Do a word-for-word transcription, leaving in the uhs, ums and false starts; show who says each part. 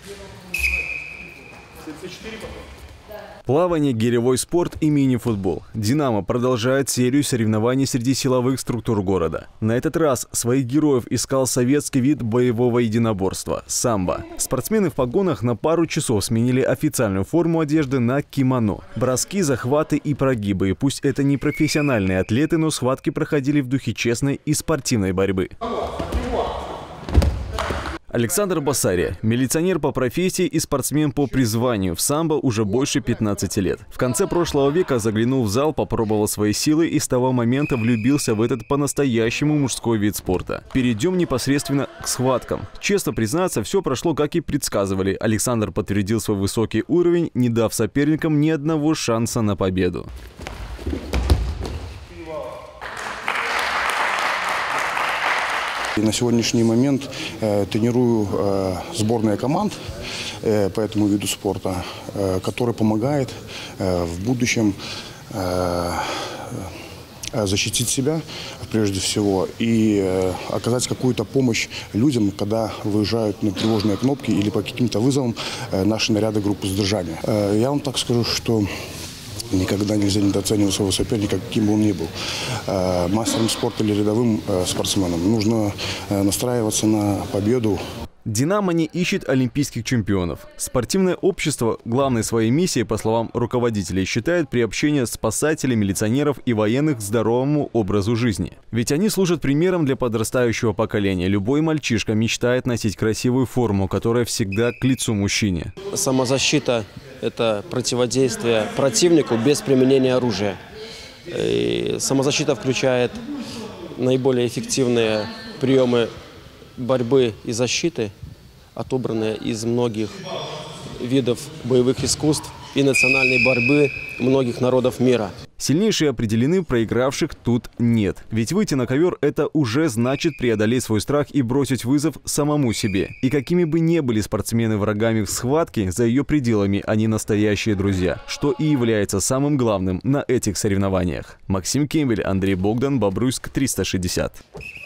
Speaker 1: Плавание, гиревой спорт и мини-футбол. «Динамо» продолжает серию соревнований среди силовых структур города. На этот раз своих героев искал советский вид боевого единоборства – самбо. Спортсмены в погонах на пару часов сменили официальную форму одежды на кимоно. Броски, захваты и прогибы. И пусть это не профессиональные атлеты, но схватки проходили в духе честной и спортивной борьбы. Александр Басария – милиционер по профессии и спортсмен по призванию. В самбо уже больше пятнадцати лет. В конце прошлого века заглянул в зал, попробовал свои силы и с того момента влюбился в этот по-настоящему мужской вид спорта. Перейдем непосредственно к схваткам. Честно признаться, все прошло, как и предсказывали. Александр подтвердил свой высокий уровень, не дав соперникам ни одного шанса на победу.
Speaker 2: На сегодняшний момент э, тренирую э, сборные команд э, по этому виду спорта, э, который помогает э, в будущем э, защитить себя прежде всего и э, оказать какую-то помощь людям, когда выезжают на тревожные кнопки или по каким-то вызовам э, наши наряды группы задержания. Э, я вам так скажу, что никогда нельзя недооценивать своего соперника, каким бы он ни был. Мастером спорта или рядовым спортсменом нужно настраиваться на победу.
Speaker 1: «Динамо» не ищет олимпийских чемпионов. Спортивное общество главной своей миссией, по словам руководителей, считает приобщение спасателей, милиционеров и военных к здоровому образу жизни. Ведь они служат примером для подрастающего поколения. Любой мальчишка мечтает носить красивую форму, которая всегда к лицу мужчине.
Speaker 3: Самозащита – это противодействие противнику без применения оружия. И самозащита включает наиболее эффективные приемы борьбы и защиты, отобранные из многих видов боевых искусств и национальной борьбы многих народов мира.
Speaker 1: Сильнейшие определены, проигравших тут нет. Ведь выйти на ковер – это уже значит преодолеть свой страх и бросить вызов самому себе. И какими бы ни были спортсмены врагами в схватке, за ее пределами они настоящие друзья, что и является самым главным на этих соревнованиях. Максим Кембель, Андрей Богдан, Бобруйск, триста шестьдесят.